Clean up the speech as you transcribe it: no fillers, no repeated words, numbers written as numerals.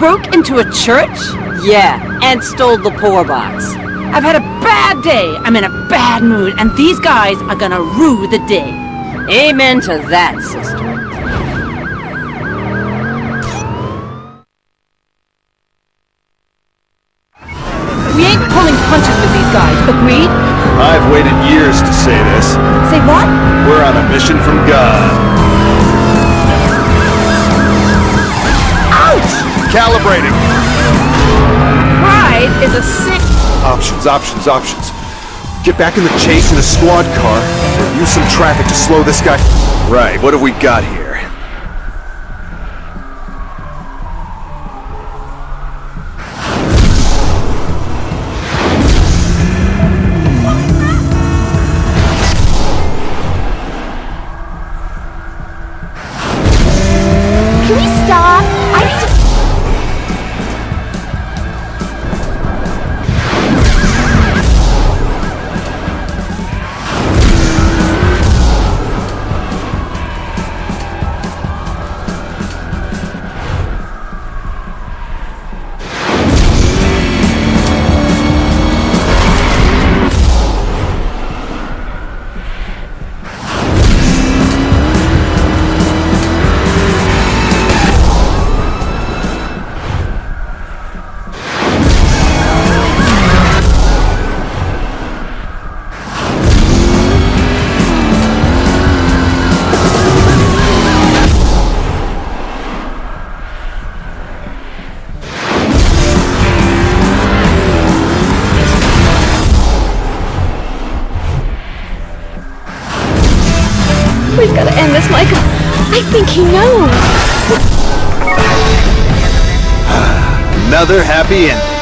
broke into a church? Yeah, and stole the poor box. I've had a bad day. I'm in a bad mood, and these guys are gonna rue the day. Amen to that, sister. We ain't pulling punches with these guys, agreed? I've waited years to say this. Say what? We're on a mission from God. Ouch! Calibrating. Pride is a sick... Options. Get back in the chase in a squad car, or use some traffic to slow this guy. Right, what have we got here? Can we stop? I need to... We've got to end this, Michael. I think he knows. Another happy ending.